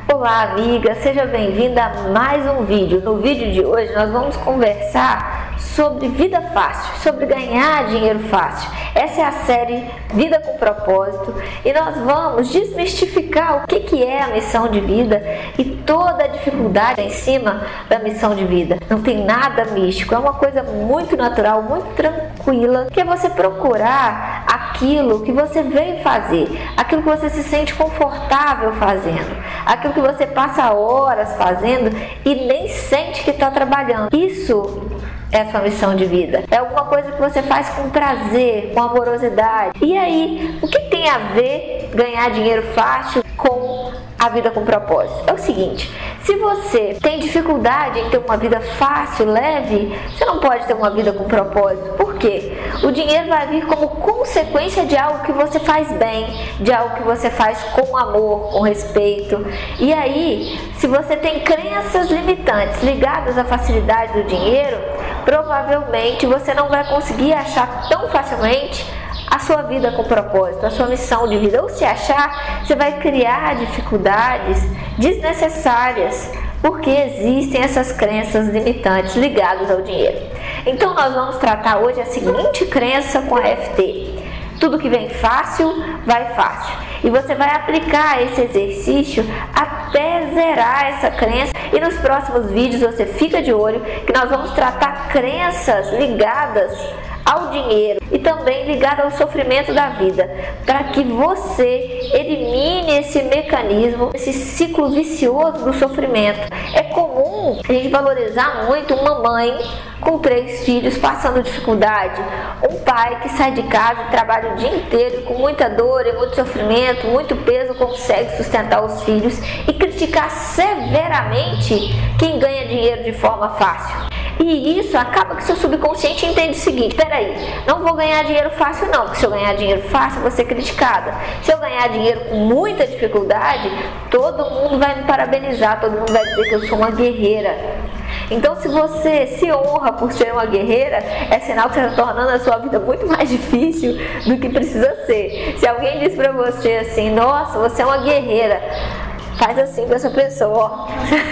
Olá amiga, seja bem-vinda a mais um vídeo. No vídeo de hoje nós vamos conversar sobre vida fácil, sobre ganhar dinheiro fácil. Essa é a série Vida com Propósito e nós vamos desmistificar o que é a missão de vida e toda a dificuldade em cima da missão de vida. Não tem nada místico, é uma coisa muito natural, muito tranquila, que é você procurar aquilo que você veio fazer, aquilo que você se sente confortável fazendo, aquilo que você passa horas fazendo e nem sente que está trabalhando. Isso é a sua missão de vida. É alguma coisa que você faz com prazer, com amorosidade. E aí, o que tem a ver ganhar dinheiro fácil com a vida com propósito? É o seguinte, se você tem dificuldade em ter uma vida fácil, leve, você não pode ter uma vida com propósito. Por quê? O dinheiro vai vir como consequência de algo que você faz bem, de algo que você faz com amor, com respeito. E aí, se você tem crenças limitantes ligadas à facilidade do dinheiro, provavelmente você não vai conseguir achar tão facilmente a sua vida com propósito, a sua missão de vida. Ou se achar, você vai criar dificuldades desnecessárias, porque existem essas crenças limitantes ligadas ao dinheiro. Então nós vamos tratar hoje a seguinte crença com a FT: tudo que vem fácil, vai fácil. E você vai aplicar esse exercício até zerar essa crença. E nos próximos vídeos você fica de olho que nós vamos tratar crenças ligadas ao dinheiro e também ligado ao sofrimento da vida, para que você elimine esse mecanismo, esse ciclo vicioso do sofrimento. É comum a gente valorizar muito uma mãe com 3 filhos passando dificuldade, um pai que sai de casa e trabalha o dia inteiro com muita dor e muito sofrimento, muito peso, consegue sustentar os filhos, e criticar severamente quem ganha dinheiro de forma fácil. E isso acaba que seu subconsciente entende o seguinte: peraí, não vou ganhar dinheiro fácil não, porque se eu ganhar dinheiro fácil eu vou ser criticada. Se eu ganhar dinheiro com muita dificuldade, todo mundo vai me parabenizar, todo mundo vai dizer que eu sou uma guerreira. Então, se você se honra por ser uma guerreira, é sinal que você está tornando a sua vida muito mais difícil do que precisa ser. Se alguém diz pra você assim: nossa, você é uma guerreira, faz assim com essa pessoa,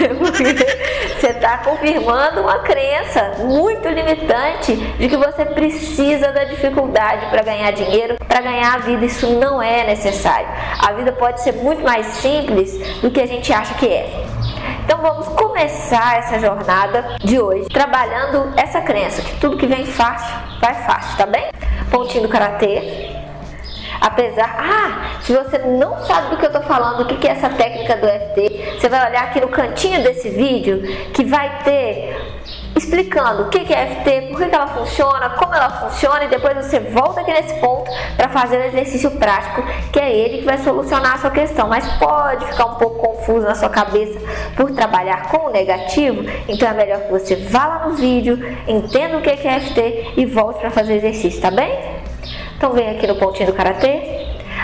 porque você está confirmando uma crença muito limitante de que você precisa da dificuldade para ganhar dinheiro, para ganhar a vida. Isso não é necessário. A vida pode ser muito mais simples do que a gente acha que é. Então vamos começar essa jornada de hoje trabalhando essa crença que tudo que vem fácil, vai fácil, tá bem? Pontinho do karatê. Se você não sabe do que eu tô falando, o que é essa técnica do FT, você vai olhar aqui no cantinho desse vídeo que vai ter explicando o que é FT, por que ela funciona, como ela funciona, e depois você volta aqui nesse ponto para fazer o exercício prático, que é ele que vai solucionar a sua questão. Mas pode ficar um pouco confuso na sua cabeça por trabalhar com o negativo, então é melhor que você vá lá no vídeo, entenda o que é FT e volte para fazer o exercício, tá bem? Então vem aqui no pontinho do karatê.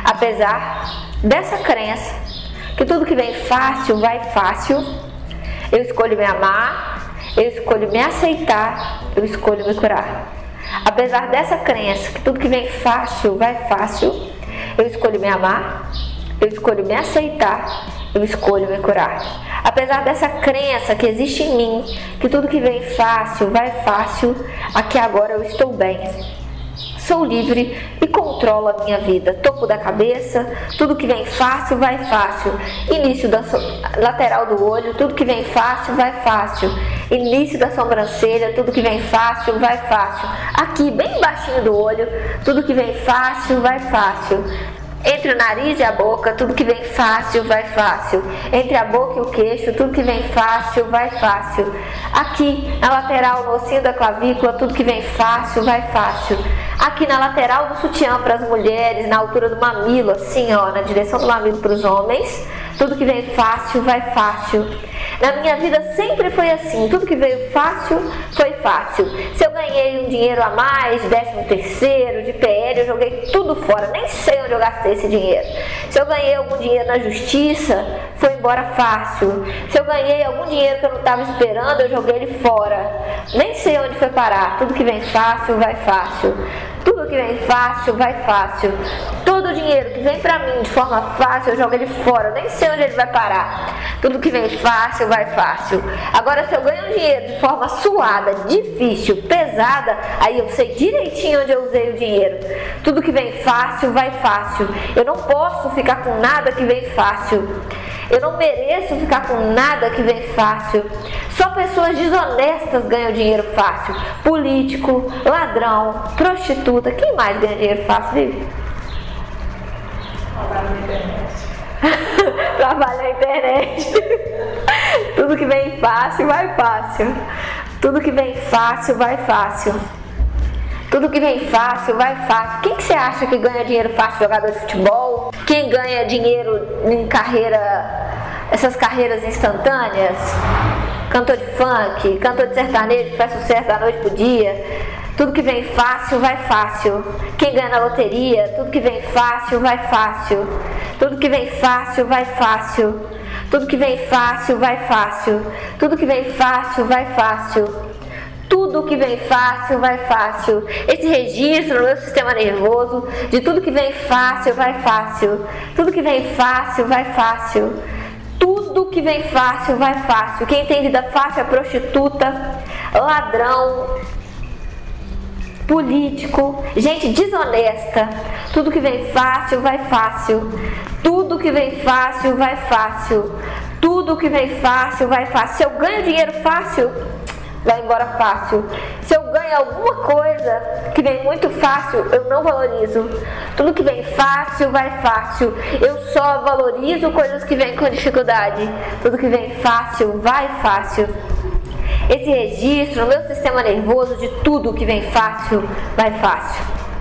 Apesar dessa crença que tudo que vem fácil, vai fácil, eu escolho me amar, eu escolho me aceitar, eu escolho me curar. Apesar dessa crença que tudo que vem fácil, vai fácil, eu escolho me amar, eu escolho me aceitar, eu escolho me curar. Apesar dessa crença que existe em mim, que tudo que vem fácil, vai fácil, aqui agora eu estou bem. Sou livre e controlo a minha vida. Topo da cabeça, tudo que vem fácil, vai fácil. Início da lateral do olho, tudo que vem fácil, vai fácil. Início da sobrancelha, tudo que vem fácil, vai fácil. Aqui, bem baixinho do olho, tudo que vem fácil, vai fácil. Entre o nariz e a boca, tudo que vem fácil, vai fácil. Entre a boca e o queixo, tudo que vem fácil, vai fácil. Aqui, na lateral, no ossinho da clavícula, tudo que vem fácil, vai fácil. Aqui na lateral do sutiã para as mulheres, na altura do mamilo, assim ó, na direção do mamilo para os homens, tudo que vem fácil, vai fácil. Na minha vida sempre foi assim, tudo que veio fácil, foi fácil. Se eu ganhei um dinheiro a mais, de 13º, de PL, eu joguei tudo fora, nem sei onde eu gastei esse dinheiro. Se eu ganhei algum dinheiro na justiça, foi embora fácil. Se eu ganhei algum dinheiro que eu não estava esperando, eu joguei ele fora. Nem sei onde foi parar. Tudo que vem fácil, vai fácil. Tudo que vem fácil, vai fácil. Todo Todo o dinheiro que vem pra mim de forma fácil, eu jogo ele fora, eu nem sei onde ele vai parar. Tudo que vem fácil, vai fácil. Agora, se eu ganho dinheiro de forma suada, difícil, pesada, aí eu sei direitinho onde eu usei o dinheiro. Tudo que vem fácil, vai fácil. Eu não posso ficar com nada que vem fácil. Eu não mereço ficar com nada que vem fácil. Só pessoas desonestas ganham dinheiro fácil. Político, ladrão, prostituta. Quem mais ganha dinheiro fácil, Vivi? Trabalha na internet. Tudo que vem fácil, vai fácil. Tudo que vem fácil, vai fácil. Tudo que vem fácil, vai fácil. Quem que você acha que ganha dinheiro fácil? Jogador de futebol? Quem ganha dinheiro em carreira, essas carreiras instantâneas? Cantor de funk, cantor de sertanejo que faz sucesso da noite pro dia. Tudo que vem fácil, vai fácil. Quem ganha na loteria? Tudo que vem fácil, vai fácil. Tudo que vem fácil, vai fácil. Tudo que vem fácil, vai fácil. Tudo que vem fácil, vai fácil. Tudo que vem fácil, vai fácil. Esse registro no meu sistema nervoso de tudo que vem fácil, vai fácil. Tudo que vem fácil, vai fácil. Tudo que vem fácil, vai fácil. Quem tem vida fácil é prostituta, ladrão, político, gente desonesta. Tudo que vem fácil, vai fácil. Tudo que vem fácil, vai fácil. Tudo que vem fácil, vai fácil. Se eu ganho dinheiro fácil, vai embora fácil. Se eu ganho alguma coisa que vem muito fácil, eu não valorizo. Tudo que vem fácil, vai fácil. Eu só valorizo coisas que vêm com dificuldade. Tudo que vem fácil, vai fácil. Esse registro no meu sistema nervoso de tudo que vem fácil, vai fácil.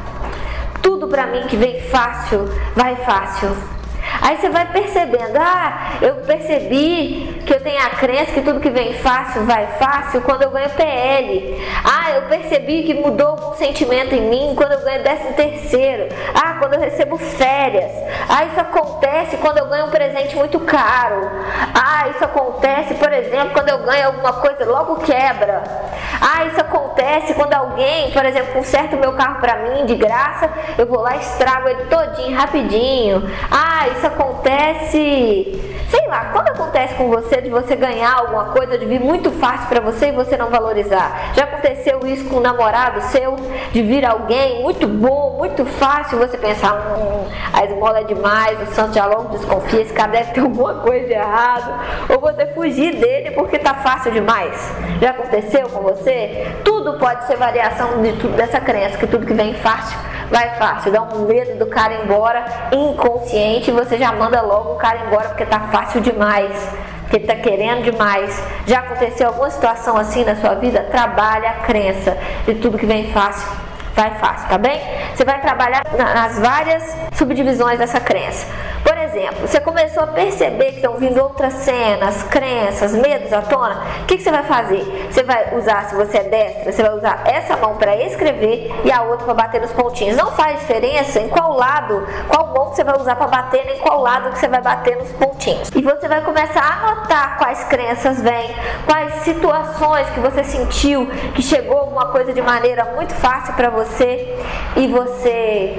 Tudo pra mim que vem fácil, vai fácil. Aí você vai percebendo, eu percebi que eu tenho a crença que tudo que vem fácil, vai fácil quando eu ganho PL. Eu percebi que mudou algum sentimento em mim quando eu ganho 13º. Quando eu recebo férias. Isso acontece quando eu ganho um presente muito caro. Isso acontece, por exemplo, quando eu ganho alguma coisa, logo quebra. Isso acontece quando alguém, por exemplo, conserta o meu carro pra mim de graça, eu vou lá e estrago ele todinho, rapidinho. Isso acontece, sei lá, quando acontece com você de você ganhar alguma coisa, de vir muito fácil pra você e você não valorizar. Já aconteceu isso com um namorado seu, de vir alguém muito bom, muito fácil, você pensar, a esmola é demais, o santo já logo desconfia, esse cara deve ter alguma coisa de errado, ou você fugir dele porque tá fácil demais. Já aconteceu com você? Tudo pode ser variação dessa crença, que tudo que vem fácil, vai fácil. Dá um medo do cara ir embora, inconsciente, e você já manda logo o cara embora porque tá fácil demais, porque ele tá querendo demais. Já aconteceu alguma situação assim na sua vida? Trabalha a crença de tudo que vem fácil, vai fácil, tá bem? Você vai trabalhar nas várias subdivisões dessa crença. Por exemplo, você começou a perceber que estão vindo outras cenas, crenças, medos à tona. O que você vai fazer? Você vai usar, se você é destra, você vai usar essa mão para escrever e a outra para bater nos pontinhos. Não faz diferença em qual lado, qual mão que você vai usar para bater, nem qual lado que você vai bater nos pontinhos. E você vai começar a anotar quais crenças vêm, quais situações que você sentiu que chegou alguma coisa de maneira muito fácil para você e você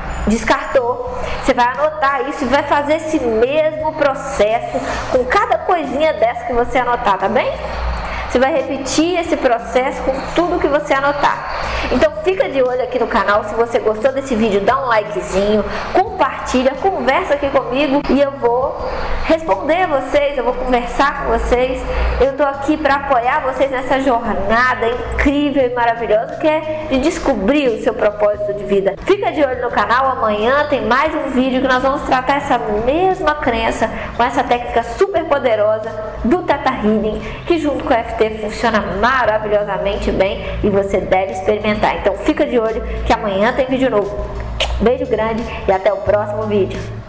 descartou. Você vai anotar isso e vai fazer esse mesmo processo com cada coisinha dessa que você anotar, tá bem? Você vai repetir esse processo com tudo que você anotar. Então fica de olho aqui no canal. Se você gostou desse vídeo, dá um likezinho, compartilha, conversa aqui comigo e eu vou responder a vocês, eu vou conversar com vocês. Eu tô aqui para apoiar vocês nessa jornada incrível e maravilhosa que é de descobrir o seu propósito de vida. Fica de olho no canal, amanhã tem mais um vídeo que nós vamos tratar essa mesma crença com essa técnica super poderosa do Theta Healing, que junto com o FT funciona maravilhosamente bem e você deve experimentar. Então fica de olho que amanhã tem vídeo novo. Beijo grande e até o próximo vídeo.